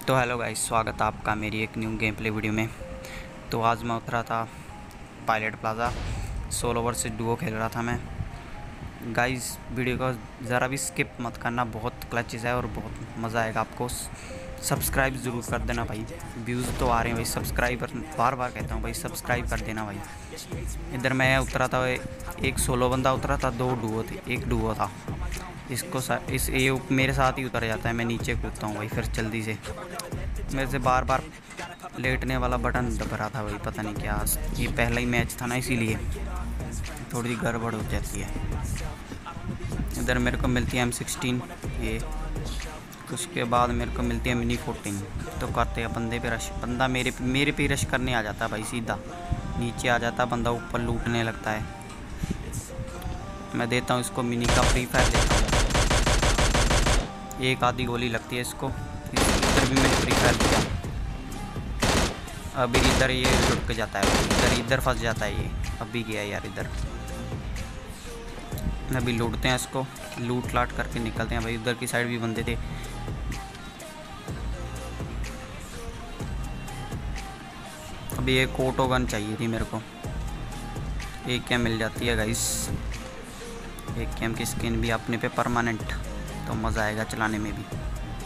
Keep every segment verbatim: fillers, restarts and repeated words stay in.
तो hello guys, स्वागत है आपका मेरी एक न्यू गेम प्ले वीडियो में। तो आज मैं उतरा था pilot plaza, solo versus duo खेल रहा था मैं। गाइस वीडियो को ज़रा भी स्किप मत करना, बहुत क्लचेस है और बहुत मज़ा आएगा आपको। सब्सक्राइब ज़रूर कर देना भाई, व्यूज़ तो आ रहे हैं भाई, सब्सक्राइब बार बार कहता हूँ भाई, सब्सक्राइब कर देना भाई। इधर मैं उतरा था, एक सोलो बंदा उतरा था, दो डुओ थे, एक डुओ था। इसको सा, इस ये मेरे साथ ही उतर जाता है, मैं नीचे कूदता हूँ भाई, फिर जल्दी से मेरे से बार बार लेटने वाला बटन दब रहा था भाई, पता नहीं क्या, ये पहला ही मैच था ना इसीलिए थोड़ी सी गड़बड़ हो जाती है। इधर मेरे को मिलती है एम सिक्सटीन, ये उसके बाद मेरे को मिलती है मिनी फोर्टीन। तो करते हैं बंदे पे रश, बंदा मेरे मेरे पे रश करने आ जाता है भाई, सीधा नीचे आ जाता है बंदा, ऊपर लूटने लगता है। मैं देता हूँ इसको मिनी का फ्री फायर देता हूँ, एक आधी गोली लगती है इसको। इधर भी मैंने फ्री फायर दिया, अभी इधर ये लुट के जाता है, इधर इधर फंस जाता है ये, अभी गया यार इधर। अभी लूटते हैं इसको, लूट लाट करके निकलते हैं भाई। उधर की साइड भी बंदे थे, अभी एक ऑटो गन चाहिए थी मेरे को, एक कैम मिल जाती है गाइस, एक कैम की स्किन भी अपने पे परमानेंट, तो मज़ा आएगा चलाने में भी।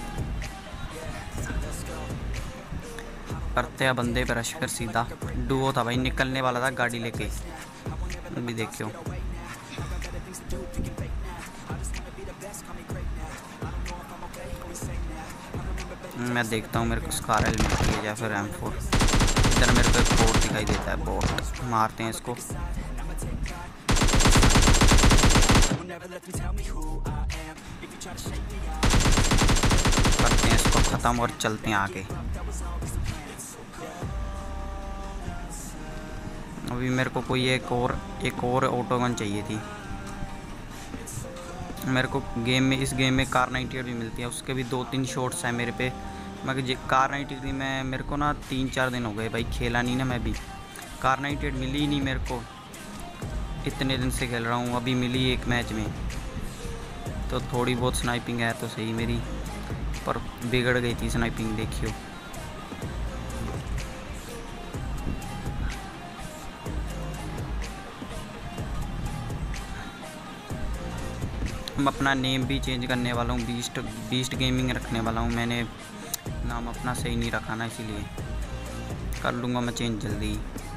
करते हैं बंदे पे रश, फिर सीधा डुओ था भाई, निकलने वाला था गाड़ी लेके, अभी देखियो। मैं देखता हूँ मेरे को स्कार एल मिलती है या फिर एम फोर। इधर मेरे को एक बोट दिखाई देता है, बोट मारते हैं इसको। करते हैं इसको ख़त्म और चलते हैं आगे। अभी मेरे को कोई एक और एक और ऑटो गन चाहिए थी मेरे को। गेम में इस गेम में कार नाइन्टी एट भी मिलती है, उसके भी दो तीन शॉट्स हैं मेरे पे। मैं कार नाइन्टी एट में मेरे को ना तीन चार दिन हो गए भाई, खेला नहीं ना मैं भी, कार नाइन्टी एट मिली ही नहीं मेरे को, इतने दिन से खेल रहा हूँ, अभी मिली एक मैच में। तो थोड़ी बहुत स्नाइपिंग है तो सही मेरी, पर बिगड़ गई थी स्नाइपिंग, देखियो। मैं अपना नेम भी चेंज करने वाला हूँ, बीस्ट बीस्ट गेमिंग रखने वाला हूँ। मैंने नाम अपना सही नहीं रखा ना, इसीलिए कर लूँगा मैं चेंज जल्दी।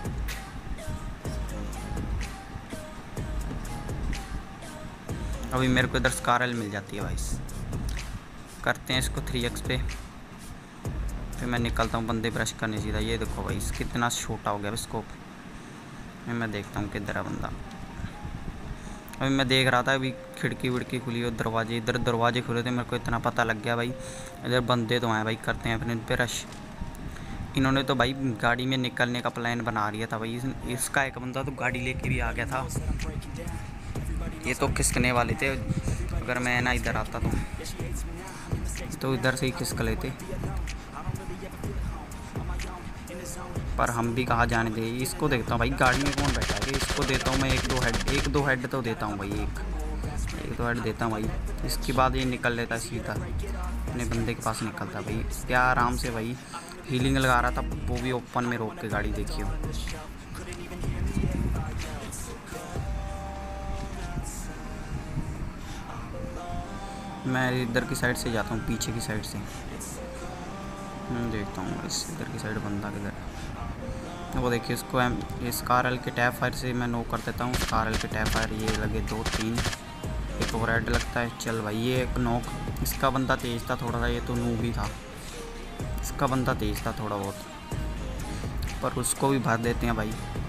अभी मेरे को इधर स्कार एल मिल जाती है भाई, करते हैं इसको थ्री एक्स पे, फिर मैं निकलता हूँ बंदे ब्रश करने सीधा। ये देखो भाई कितना छोटा हो गया स्कोप, मैं देखता हूँ किधर है बंदा। अभी मैं देख रहा था, अभी खिड़की विड़की खुली और दरवाजे, इधर दरवाजे खुले थे, मेरे को इतना पता लग गया भाई इधर बंदे तो हैं भाई। करते हैं अपने इन पे रश। इन्होंने तो भाई गाड़ी में निकलने का प्लान बना लिया था भाई, इसका एक बंदा तो गाड़ी लेके भी आ गया था। ये तो खिसकने वाले थे, अगर मैं ना इधर आता तो तो इधर से ही खिसक लेते, पर हम भी कहाँ जाने दे। इसको देखता हूँ भाई गाड़ी में कौन बैठा है, इसको देता हूँ मैं एक दो हेड, एक दो हेड तो देता हूँ भाई, एक एक दो हेड देता हूँ भाई। इसके बाद ये निकल लेता है सीधा, अपने बंदे के पास निकलता भाई, क्या आराम से भाई हीलिंग लगा रहा था, वो भी ओपन में रोक के गाड़ी, देखियो। मैं इधर की साइड से जाता हूँ, पीछे की साइड से देखता हूँ इस इधर की साइड बंदा किधर है। वो देखिए इसको एम इस कार एल के टैप फायर से मैं नो कर देता हूँ। कार एल के टैप फायर ये लगे दो तीन, एक और रेड लगता है। चल भाई ये एक नॉक, इसका बंदा तेज़ था थोड़ा सा, ये तो नूब ही था, इसका बंदा तेज़ था थोड़ा बहुत, पर उसको भी भर देते हैं भाई।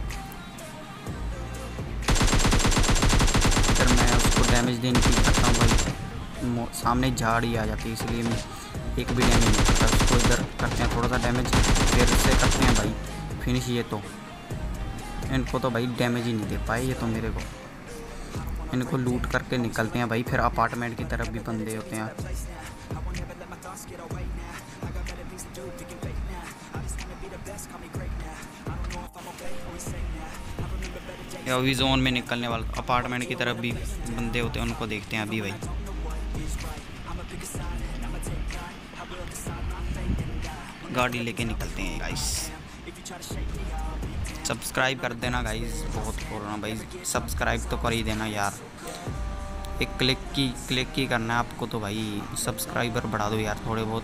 इधर मैं उसको डैमेज देने की करता हूँ भाई, सामने झाड़ ही आ जाती है, इसलिए मैं एक भी डैमेज नहीं करता उसको। इधर करते हैं थोड़ा सा डैमेज, फिर से करते हैं भाई फिनिश। ये तो इनको तो भाई डैमेज ही नहीं दे पाए ये तो मेरे को। इनको लूट करके निकलते हैं भाई, फिर अपार्टमेंट की तरफ भी बंदे होते हैं। अभी जोन में निकलने वाला, अपार्टमेंट की तरफ भी बंदे होते हैं, उनको देखते हैं अभी भाई। गाड़ी लेके निकलते हैं गाइस। सब्सक्राइब कर देना गाइस, बहुत बोल रहा हूँ भाई, सब्सक्राइब तो कर ही देना यार। एक क्लिक की क्लिक की करना है आपको तो भाई, सब्सक्राइबर बढ़ा दो यार थोड़े बहुत।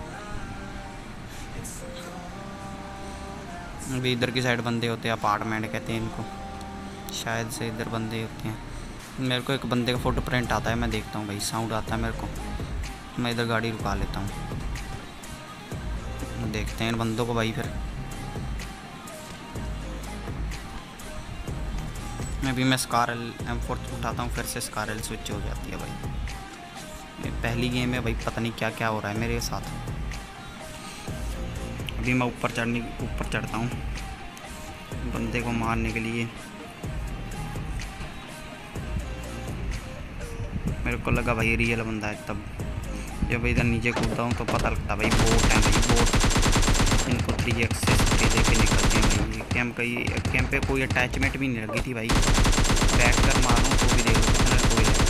अभी इधर की साइड बंदे होते हैं, अपार्टमेंट कहते हैं इनको शायद से, इधर बंदे होते हैं। मेरे को एक बंदे का फोटो प्रिंट आता है, मैं देखता हूँ भाई, साउंड आता है मेरे को, मैं इधर गाड़ी रुका लेता हूँ, देखते हैं इन बंदों को भाई। फिर अभी मैं स्कारल एम फोर उठाता हूँ, फिर से स्कारल स्विच हो जाती है भाई। पहली गेम में भाई पता नहीं क्या क्या हो रहा है मेरे साथ। अभी मैं ऊपर चढ़ने ऊपर चढ़ता हूँ बंदे को मारने के लिए। मेरे को लगा भाई रियल बंदा है, तब जब इधर नीचे कूदता हूँ तो पता लगता भाई बोट है भाई, बोट। इनको थ्री एक्सेस के लेके निकलते हैं भाई। कैंप का कैंप पे कोई अटैचमेंट भी नहीं लगी थी भाई, बैठ कर मारूँ तो भी देखो कितना कोई है।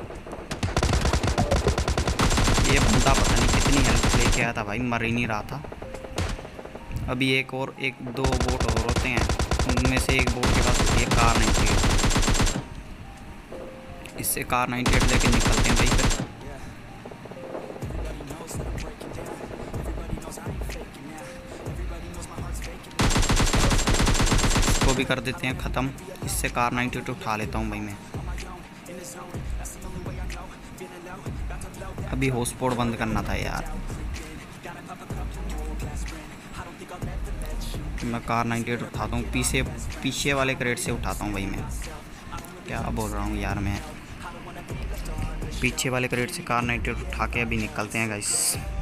ये बंदा पता नहीं कितनी हेल्प लेके आया था भाई, मर ही नहीं रहा था। अभी एक और एक दो बोट और होते हैं, उनमें से एक बोट के पास होती है कार नाइन्टी एट, इससे कार नाइन्टी एट लेके निकलते हैं भाई। फिर इसको भी कर देते हैं ख़त्म, इससे कार नाइन्टी एट उठा लेता हूँ भाई मैं। अभी हॉटस्पॉट बंद करना था यार, मैं कार नाइन्टी एट उठाता हूँ, पीछे पीछे वाले क्रेट से उठाता हूँ भाई मैं। क्या बोल रहा हूँ यार मैं, पीछे वाले क्रेट से कार नाइन्टी एट उठा के अभी निकलते हैं गाइस।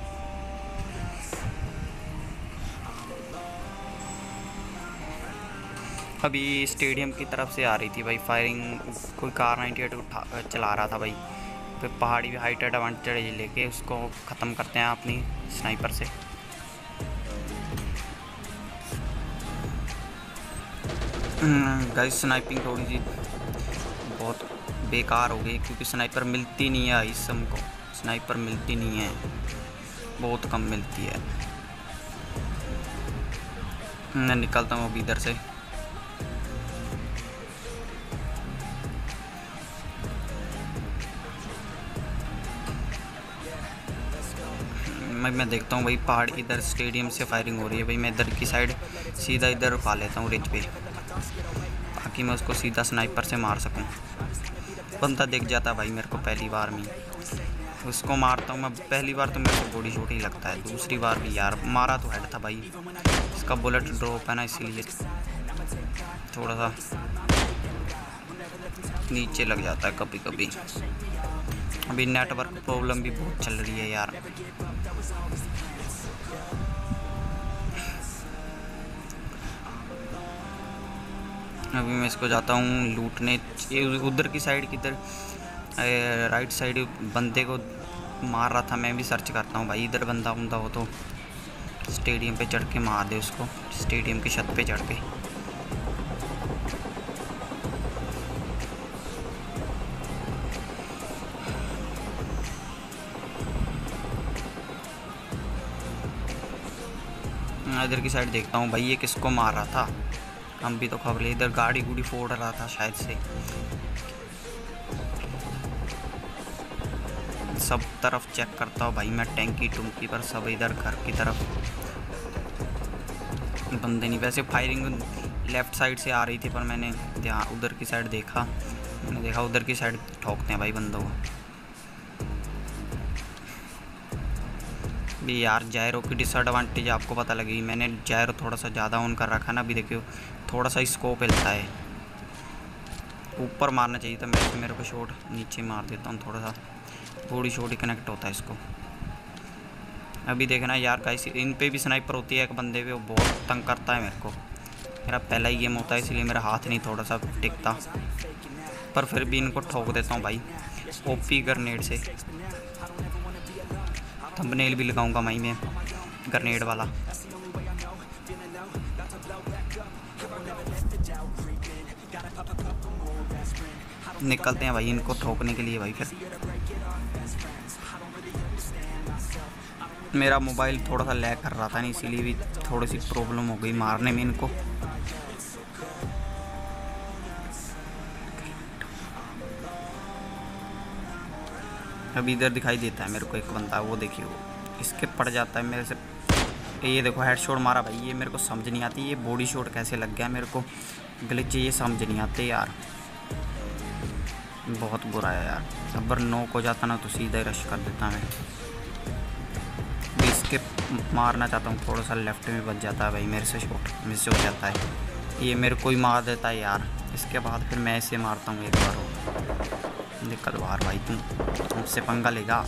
अभी स्टेडियम की तरफ से आ रही थी भाई फायरिंग, कोई कार नाइन्टी एट उठा चला रहा था भाई। फिर पहाड़ी भी हाइट एडवांटेज लेके उसको ख़त्म करते हैं अपनी स्नाइपर से। गाइस स्नाइपिंग थोड़ी सी बहुत बेकार हो गई, क्योंकि स्नाइपर मिलती नहीं है इस हमको, स्नाइपर मिलती नहीं है, बहुत कम मिलती है। मैं निकलता हूँ अभी इधर से। मैं मैं देखता हूँ भाई पहाड़ इधर स्टेडियम से फायरिंग हो रही है भाई, मैं इधर की साइड सीधा इधर रुका लेता हूँ रिज पे, ताकि मैं उसको सीधा स्नाइपर से मार सकूँ। बंदा दिख जाता है भाई मेरे को पहली बार में, उसको मारता हूँ मैं। पहली बार तो मेरे को बॉडी शॉट ही लगता है, दूसरी बार भी यार मारा तो हेड था भाई, इसका बुलेट ड्रॉप है ना इसीलिए थोड़ा सा नीचे लग जाता है कभी कभी। अभी नेटवर्क प्रॉब्लम भी बहुत चल रही है यार। अभी मैं इसको जाता हूँ लूटने, उधर की साइड किधर राइट साइड बंदे को मार रहा था, मैं भी सर्च करता हूँ भाई, इधर बंदा बंदा हो तो स्टेडियम पे चढ़ के मार दे उसको, स्टेडियम की छत पे चढ़ के। इधर की साइड देखता हूँ भाई ये किसको मार रहा था, हम भी तो खबर ले। इधर गाड़ी गुड़ी फोड़ रहा था शायद से, सब तरफ चेक करता हूँ भाई मैं, टैंकी टुंकी पर सब, इधर घर की तरफ बंदे नहीं। वैसे फायरिंग लेफ़्ट साइड से आ रही थी, पर मैंने ध्यान उधर की साइड देखा, मैंने देखा उधर की साइड ठोकते हैं भाई बंदों को भी। यार जायरो की डिसएडवांटेज आपको पता लगी, मैंने जायरो थोड़ा सा ज़्यादा ऑन कर रखा ना। अभी देखियो थोड़ा सा स्कोप हिलता है, ऊपर मारना चाहिए था मेरे को, मेरे को शॉट नीचे मार देता हूँ, थोड़ा सा बॉडी शॉट ही कनेक्ट होता है इसको। अभी देखना यार गाइस, इन पे भी स्नाइपर होती है एक बंदे पे, वो बहुत तंग करता है मेरे को। मेरा पहला ही गेम होता है इसलिए मेरा हाथ नहीं थोड़ा सा टिकता, पर फिर भी इनको ठोक देता हूँ भाई ओपी ग्रेनेड से। थंबनेल भी लगाऊंगा भाई मैं ग्रेनेड वाला। निकलते हैं भाई इनको ठोकने के लिए भाई। फिर मेरा मोबाइल थोड़ा सा लैग कर रहा था नहीं, इसीलिए भी थोड़ी सी प्रॉब्लम हो गई मारने में इनको। अभी इधर दिखाई देता है मेरे को एक बंदा, वो देखिए वो इसके पड़ जाता है मेरे से। ये देखो हेड शॉट मारा भाई, ये मेरे को समझ नहीं आती ये बॉडी शॉट कैसे लग गया मेरे को, ग्लिच ये समझ नहीं आते यार, बहुत बुरा है यार। अगर नॉक हो जाता ना तो सीधा ही रश कर देता मैं। इसके मारना चाहता हूँ, थोड़ा सा लेफ्ट में बच जाता है भाई मेरे से, शॉट मिस हो जाता है, ये मेरे को ही मार देता है यार। इसके बाद फिर मैं इसे मारता हूँ एक बार और, निकल बाहर भाई, तुम मुझसे पंगा लेगा।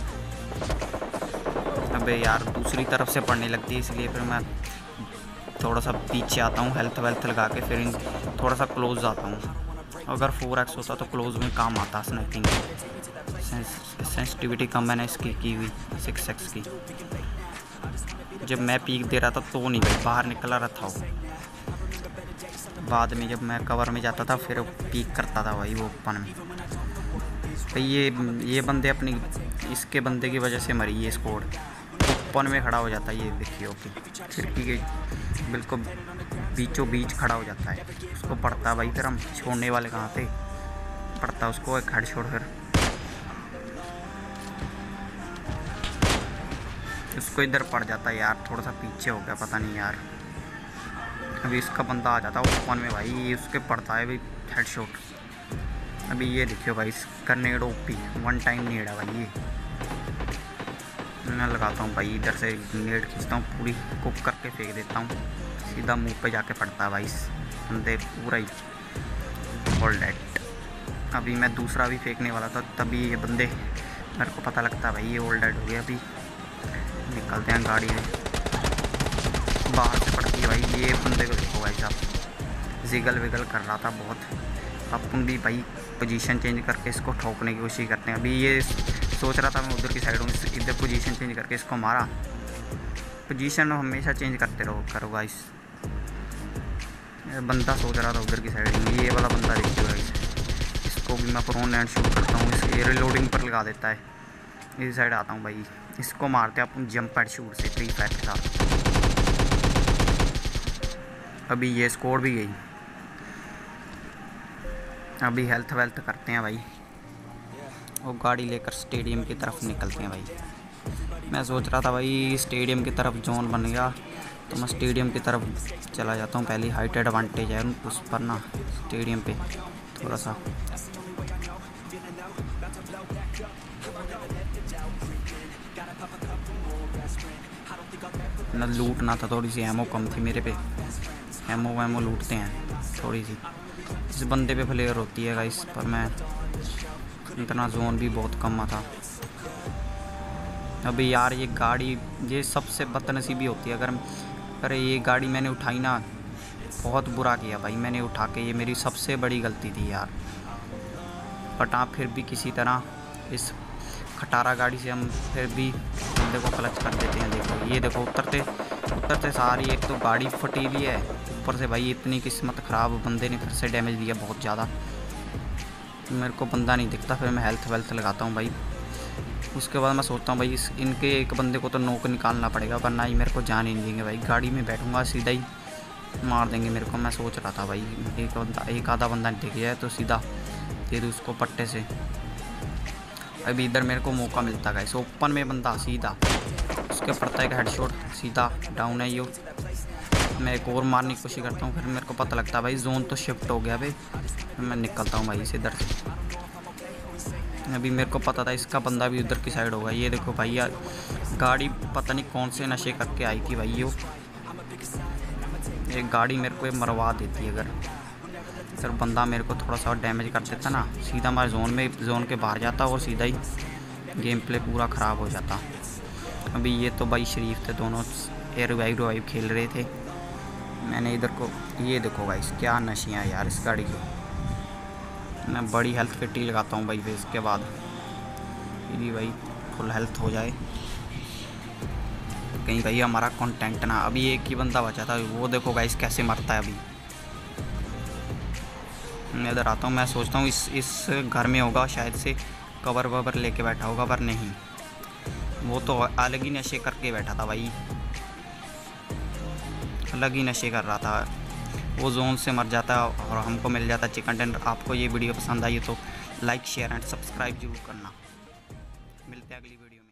अबे यार दूसरी तरफ से पड़ने लगती है, इसलिए फिर मैं थोड़ा सा पीछे आता हूँ, हेल्थ वेल्थ लगा के फिर इन थोड़ा सा क्लोज आता हूँ। अगर फोर एक्स होता तो क्लोज में काम आता स्नाइपिंग। सेंसिटिविटी कम मैंने इसकी की हुई सिक्स एक्स की। जब मैं पीक दे रहा था तो नहीं भाई बाहर निकला रहा था वो, बाद में जब मैं कवर में जाता था फिर पीक करता था भाई वो ओपन में। भाई ये ये बंदे अपनी इसके बंदे की वजह से मरी ये स्क्वाड, ओपन में खड़ा हो जाता है ये देखिए, ओके खिड़की के बिल्कुल बीचों बीच खड़ा हो जाता है, उसको पड़ता है भाई। फिर हम छोड़ने वाले कहाँ थे, पड़ता है उसको एक हेड शॉट, फिर उसको इधर पड़ जाता है यार, थोड़ा सा पीछे हो गया पता नहीं यार। अभी इसका बंदा आ जाता है ओपन में भाई, ये उसके पड़ता है भाई हेड शॉट। अभी ये देखियो भाई इसका नेड ओपी वन टाइम नेड है भाई, ये मैं लगाता हूँ भाई, इधर से नेड खींचता हूँ पूरी कुक करके फेंक देता हूँ, सीधा मुंह पे जाके पड़ता है भाई बंदे पूरा ही ऑल डेड। अभी मैं दूसरा भी फेंकने वाला था, तभी ये बंदे मेरे को पता लगता है भाई ये ऑल डेड हो गया। अभी निकलते हैं गाड़ी में, बाहर से पड़ती है भाई, ये बंदे को देखो भाई साहब जिगल विगल कर रहा था बहुत। अपन भी भाई पोजीशन चेंज करके इसको ठोकने की कोशिश करते हैं। अभी ये सोच रहा था मैं उधर की साइड हूँ, इधर पोजीशन चेंज करके इसको मारा। पोजीशन हमेशा चेंज करते रहो करो गाइस। बंदा सोच रहा था उधर की साइड में, ये वाला बंदा देखिए गाइस, इसको भी मैं प्रोन एंड शूट करता हूँ, इसके रिलोडिंग पर लगा देता है। इस साइड आता हूँ भाई, इसको मारते हैं अपन जंप एंड शूट से फ्री फायर के साथ। अभी ये स्कोर भी गई। अभी हेल्थ वेल्थ करते हैं भाई, वो गाड़ी लेकर स्टेडियम की तरफ निकलते हैं भाई। मैं सोच रहा था भाई स्टेडियम की तरफ जोन बन गया तो मैं स्टेडियम की तरफ चला जाता हूँ, पहली हाइट एडवांटेज है उस पर ना, स्टेडियम पे थोड़ा सा। ना लूटना था, थोड़ी सी एमओ कम थी मेरे पे, एमओ वैमो लूटते हैं थोड़ी सी, इस बंदे पे फ्लेयर होती है गाइस, पर मैं इतना जोन भी बहुत कम था। अभी यार ये गाड़ी ये सबसे बदनसीबी होती है, अगर अरे ये गाड़ी मैंने उठाई ना, बहुत बुरा किया भाई मैंने उठा के, ये मेरी सबसे बड़ी गलती थी यार। बट आप फिर भी किसी तरह इस खटारा गाड़ी से हम फिर भी बंदे को क्लच कर देते हैं। देखो ये देखो उतरते उतरते सारी, एक तो गाड़ी फटीली है, ऊपर से भाई इतनी किस्मत ख़राब, बंदे ने फिर से डैमेज दिया बहुत ज़्यादा। मेरे को बंदा नहीं दिखता, फिर मैं हेल्थ वेल्थ लगाता हूँ भाई। उसके बाद मैं सोचता हूँ भाई इस इनके एक बंदे को तो नोक निकालना पड़ेगा, वरना ही मेरे को जान ही नहीं देंगे भाई। गाड़ी में बैठूँगा सीधा ही मार देंगे मेरे को। मैं सोच रहा था भाई एक बंदा एक आधा बंदा दिख जाए तो सीधा दे दूँ उसको पट्टे से। अभी इधर मेरे को मौका मिलता है, सो ओपन में बंदा सीधा उसके पड़ता है हेडशॉट, सीधा डाउन है यो। मैं एक और मारने की कोशिश करता हूँ, फिर मेरे को पता लगता है भाई जोन तो शिफ्ट हो गया भाई, फिर मैं निकलता हूँ भाई इसे इधर से। अभी मेरे को पता था इसका बंदा भी उधर की साइड होगा। ये देखो भाई यार गाड़ी पता नहीं कौन से नशे करके आई थी भाई, यो एक गाड़ी मेरे को मरवा देती है। अगर सर बंदा मेरे को थोड़ा सा डैमेज कर देता ना, सीधा हमारे जोन में जोन के बाहर जाता और सीधा ही गेम प्ले पूरा ख़राब हो जाता। अभी ये तो भाई शरीफ थे दोनों, एयर रिवाइव रिवाइव खेल रहे थे। मैंने इधर को ये देखो भाई क्या नशियाँ यार इस गाड़ी की। मैं बड़ी हेल्थ फिटी लगाता हूँ भाई, फिर इसके बाद यदि भाई फुल हेल्थ हो जाए कहीं भाई हमारा कंटेंट ना। अभी एक ही बंदा बचा था, वो देखो गाइस कैसे मरता है। अभी मैं इधर आता हूँ, मैं सोचता हूँ इस इस घर में होगा शायद से, कवर ववर लेके बैठा होगा, पर नहीं वो तो अलग ही नशे करके बैठा था भाई, अलग ही नशे कर रहा था। वो जोन से मर जाता और हमको मिल जाता चिकन डिनर। आपको ये वीडियो पसंद आई तो लाइक शेयर एंड सब्सक्राइब जरूर करना। मिलते हैं अगली वीडियो में।